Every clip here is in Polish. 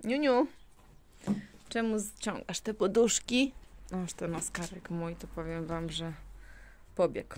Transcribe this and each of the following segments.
Niuniu, czemu ściągasz te poduszki? Aż ten maskarek mój, to powiem wam, że pobiegł.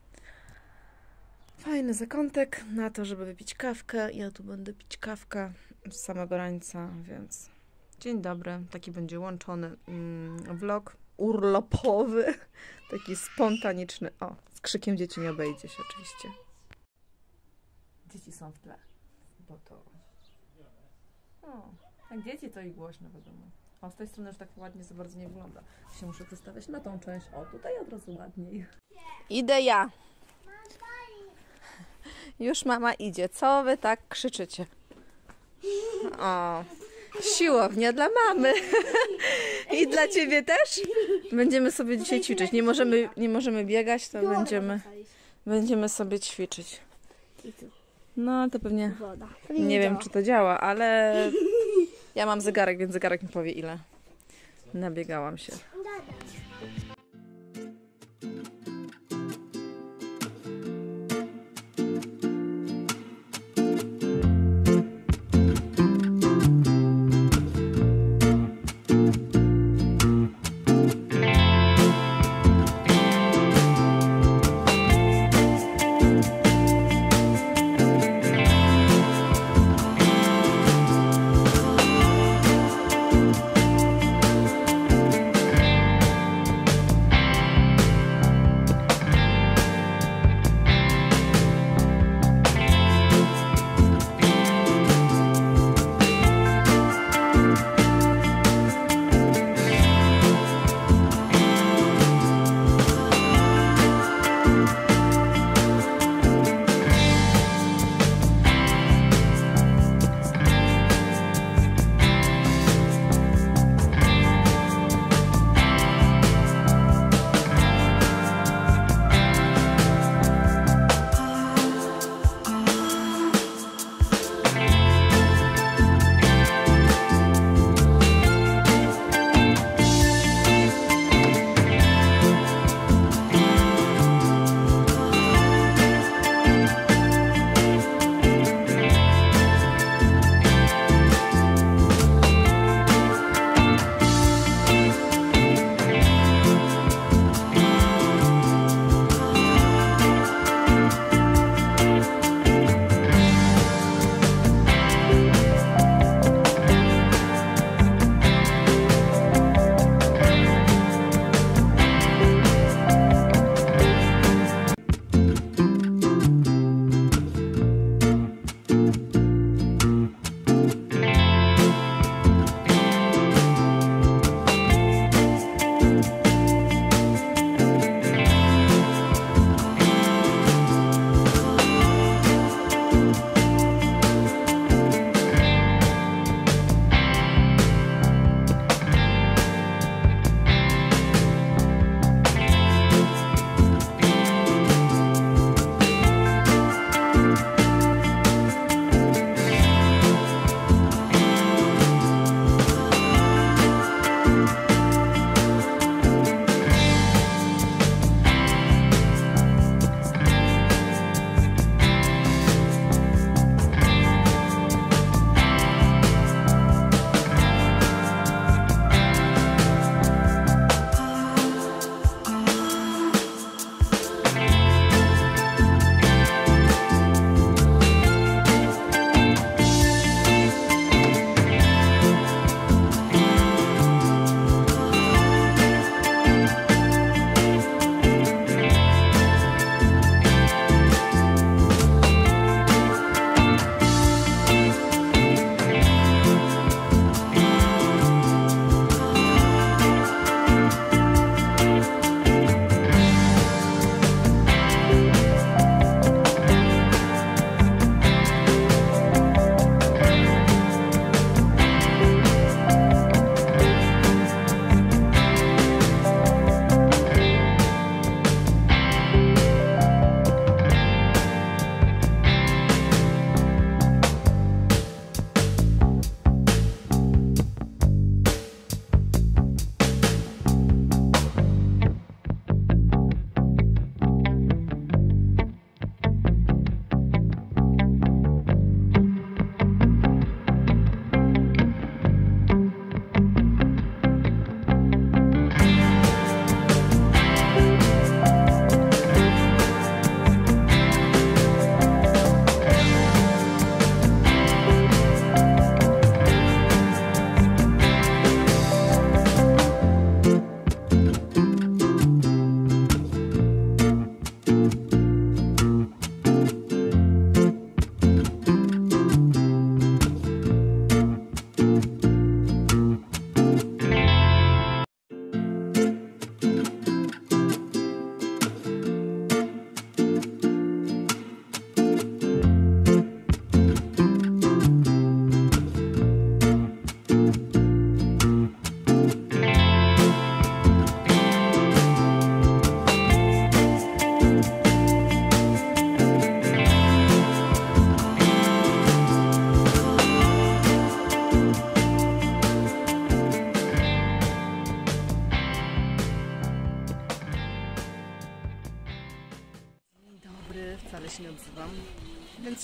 Fajny zakątek na to, żeby wypić kawkę. Ja tu będę pić kawkę z samego rańca, więc dzień dobry. Taki będzie łączony vlog urlopowy, taki spontaniczny. O, z krzykiem dzieci nie obejdzie się oczywiście. Dzieci są w tle, bo to... O, jak dzieci to i głośno wiadomo. O, z tej strony już tak ładnie za bardzo nie wygląda. Się muszę przestawiać na tą część. O, tutaj od razu ładniej. Idę ja. Już mama idzie. Co wy tak krzyczycie? O, siłownia dla mamy. I dla ciebie też? Będziemy sobie dzisiaj ćwiczyć. Nie możemy biegać, to będziemy sobie ćwiczyć. No, to pewnie nie wiem, czy to działa, ale ja mam zegarek, więc zegarek mi powie, ile nabiegałam się.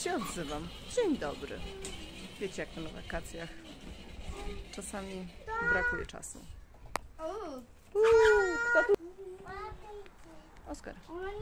się odzywam. Dzień dobry. Wiecie, jak to na wakacjach. Czasami brakuje czasu. Kto tu? Oskar.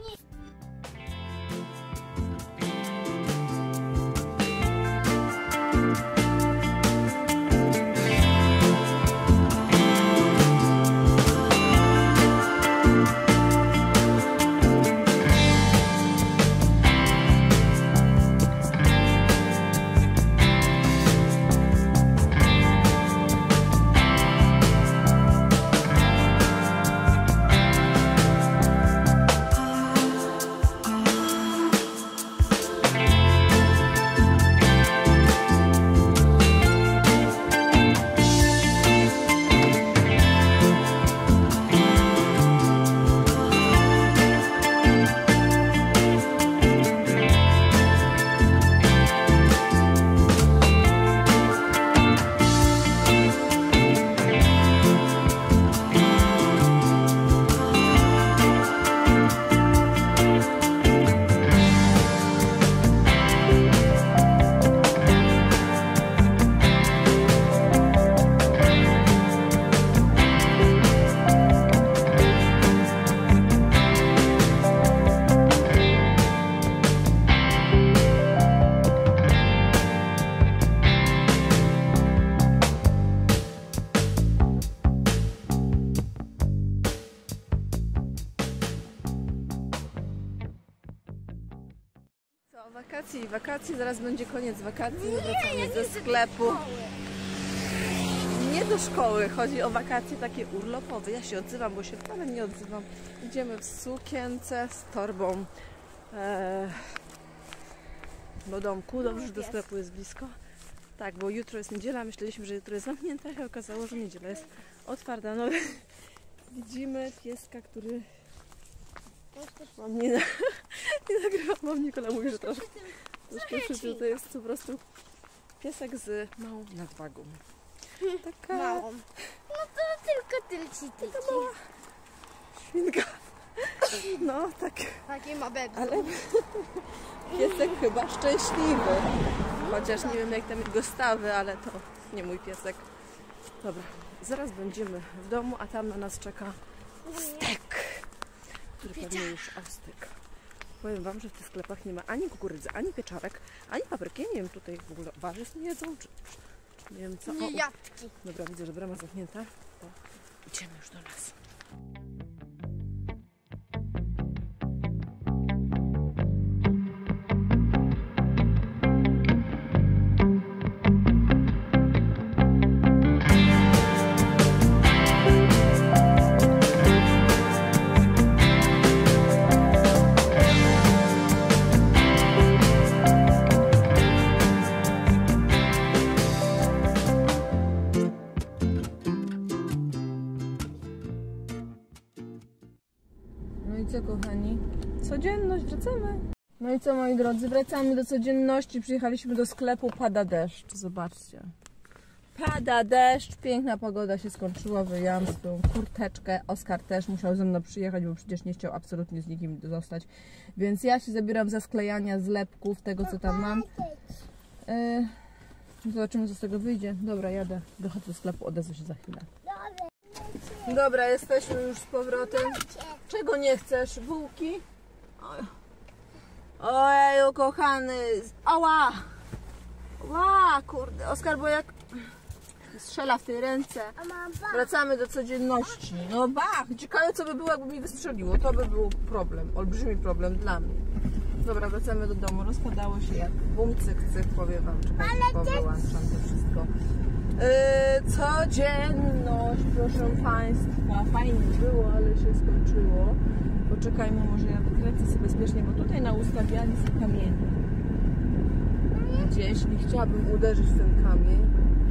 Wakacji, zaraz będzie koniec wakacji, wracamy ze sklepu. Nie do szkoły, chodzi o wakacje takie urlopowe. Ja się odzywam, bo się wcale nie odzywam. Idziemy w sukience z torbą do domku. Dobrze, że do sklepu jest blisko. Tak, bo jutro jest niedziela, myśleliśmy, że jutro jest zamknięta, a się okazało, że niedziela jest otwarta. No, widzimy pieska, który... Mam nie nagrywam, mam Nikola mówi, że troszkę szybciej. To jest po prostu piesek z małą nadwagą. Taka... Małą. No to tylko tylci. Świnka. No, tak. Takie ma bebki. Ale piesek chyba szczęśliwy. Chociaż nie wiem, jak tam jego stawy, ale to nie mój piesek. Dobra, zaraz będziemy w domu, a tam na nas czeka stek. Który pewnie już ostygł. Powiem wam, że w tych sklepach nie ma ani kukurydzy, ani pieczarek, ani papryki. Ja nie wiem, tutaj w ogóle warzyw nie jedzą, czy nie wiem co. Nie jabłki. Dobra, widzę, że brama zamknięta. To idziemy już do nas. No i co, kochani? Codzienność, wracamy. No i co, moi drodzy, wracamy do codzienności. Przyjechaliśmy do sklepu, pada deszcz. Zobaczcie. Pada deszcz, piękna pogoda się skończyła. Wyjęłam swoją kurteczkę. Oskar też musiał ze mną przyjechać, bo przecież nie chciał absolutnie z nikim zostać. Więc ja się zabieram za sklejania zlepków, tego co tam mam. Zobaczymy, co z tego wyjdzie. Dobra, jadę. Dochodzę do sklepu, odezwę się za chwilę. Dobra, jesteśmy już z powrotem. Czego nie chcesz? Bułki? Ojeju, kochany. Ała! Ła, kurde. Oskar, bo jak strzela w tej ręce. Wracamy do codzienności. No bach! Ciekawe, co by było, jakby mi wystrzeliło. To by był problem. Olbrzymi problem dla mnie. Dobra, wracamy do domu. Rozpadało się jak bum, cyk, cyk. Powiem wam. Czekajcie, wyłączam to wszystko. Codzienność, proszę Państwa. Fajnie było, ale się skończyło. Poczekajmy, może ja wykręcę sobie bezpiecznie, bo tutaj na ustawiali są kamienie. Gdzieś i chciałabym uderzyć w ten kamień.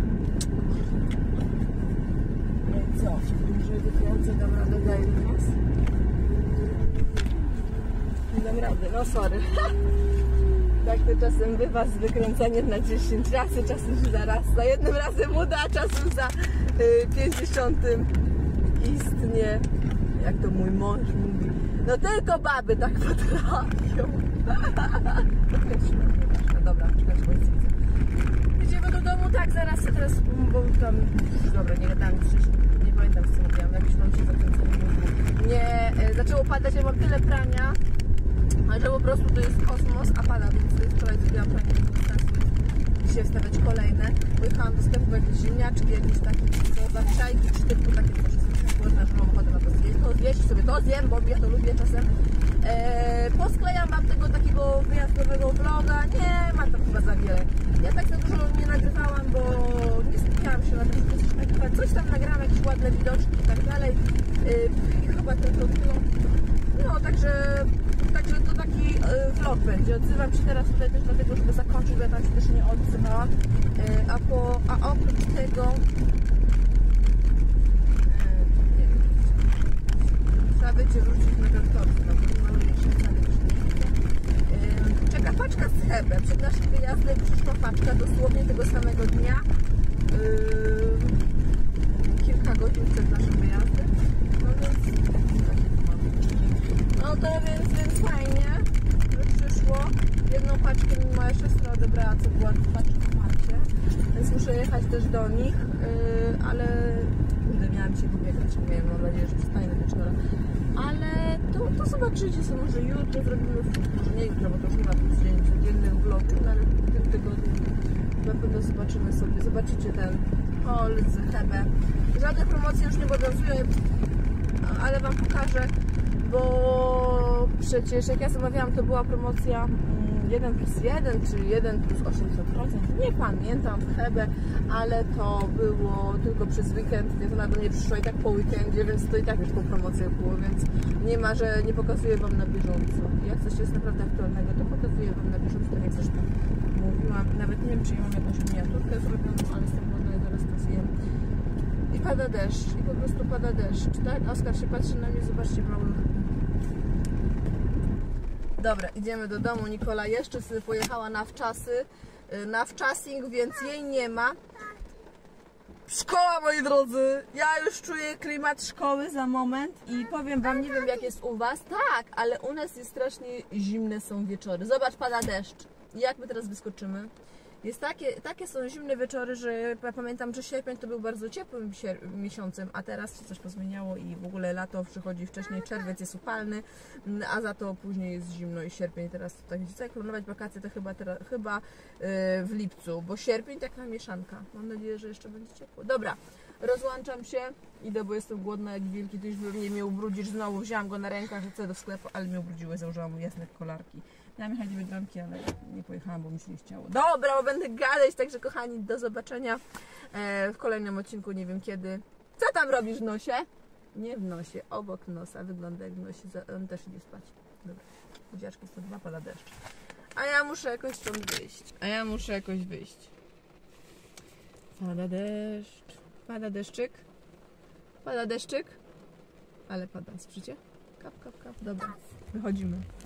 No i co? Jeżeli wykręcę, dam radę, daję nas. Nie dam rady, no sorry. Tak to czasem bywa z wykręcaniem na 10 razy, czasem się zarasta. Jednym razem uda, a czasem za 50 istnie. Jak to mój mąż mówi. No tylko baby tak potrafią. No dobra, czekajcie, bo nic nie widzę. Idziemy do domu, tak, zaraz, teraz, bo tam, dobra, nie gadałam wcześniej, nie pamiętam co mówiłam, jakiś mam się zakręcenie mózgu. Nie, zaczęło padać, ja mam tyle prania, ale że po prostu to jest kosmos, a pada, więc to jest wczoraj zrobiłam pranie, nie było sensu dzisiaj wstawiać kolejne. Pojechałam do sklepu, jakieś ziemniaczki, jakieś takie zawczajki, czy tylko takie coś, że mam ochotę na to zjeść, sobie to zjem, bo ja to lubię czasem. Posklejam wam tego takiego wyjazdowego vloga, nie ma tam chyba za wiele. Ja tak za dużo nie nagrywałam, bo nie skupiałam się na tym, że coś tam nagrałam, jakieś ładne widoczki i tak dalej. Chyba tylko tyle. No, także to taki vlog będzie. Odzywam się teraz tutaj też dlatego, żeby zakończyć, bo ja tam się też nie odzywałam. A oprócz tego trzeba będzie wrócić na Gotowski, no bo mamy jeszcze czeka paczka z chlebem. Przed naszym wyjazdem przyszła paczka dosłownie tego samego dnia. Kilka godzin przed naszym wyjazdem. No to więc fajnie, że przyszło. Jedną paczkę mi moja siostra odebrała, co była paczka w macie. Więc muszę jechać też do nich, ale miałam się pobiegać, nie wiem, mam nadzieję, że przestaję wieczora. Ale to zobaczycie sobie, może jutro zrobimy, może nie jutro, bo to już nie ma codziennych vlogów, no ale w tym tygodniu na pewno zobaczycie ten haul z Hebe. Żadne promocje już nie obowiązują, ale wam pokażę, bo przecież jak ja zamawiałam, to była promocja 1+1 czy 1+80%, nie pamiętam w Hebe, ale to było tylko przez weekend, więc ona do mnie przyszła i tak po weekendzie, więc to i tak już po promocjach było, więc nie ma, że nie pokazuję wam na bieżąco. Jak coś jest naprawdę aktualnego, to pokazuję wam na bieżąco, tak jak zresztą mówiłam. Nawet nie wiem, czy ja mam jakąś miniaturkę zrobioną, ale z tym głodna zaraz to zjem. I pada deszcz, i po prostu pada deszcz, tak? Oskar się patrzy na mnie, zobaczcie, mały. Dobra, idziemy do domu. Nikola jeszcze sobie pojechała na wczasing, więc jej nie ma. Szkoła, moi drodzy! Ja już czuję klimat szkoły za moment i powiem wam, nie wiem jak jest u was. Tak, ale u nas jest strasznie zimne są wieczory. Zobacz, pada deszcz. Jak my teraz wyskoczymy? Jest takie są zimne wieczory, że ja pamiętam, że sierpień to był bardzo ciepłym miesiącem, a teraz się coś pozmieniało i w ogóle lato przychodzi wcześniej, czerwiec jest upalny, a za to później jest zimno i sierpień teraz to tak widzicie, jak planować wakacje to chyba w lipcu, bo sierpień taka mieszanka. Mam nadzieję, że jeszcze będzie ciepło. Dobra, rozłączam się, idę, bo jestem głodna jak wilki, ty już mnie ubrudzisz znowu, wziąłam go na rękach, chcę do sklepu, ale mnie ubrudziły, założyłam mu jasne kolarki. Miałam jechać do Biedronki, ale nie pojechałam, bo mi się nie chciało. Dobra, bo będę gadać, także kochani, do zobaczenia w kolejnym odcinku, nie wiem kiedy. Co tam robisz w nosie? Nie w nosie, obok nosa, wygląda jak w nosie, on też idzie spać. Dobra, buziaczki 102, pada deszcz. A ja muszę jakoś stąd wyjść. Pada deszcz, pada deszczyk, ale pada, słyszycie? Kap, kap, kap, dobra, wychodzimy.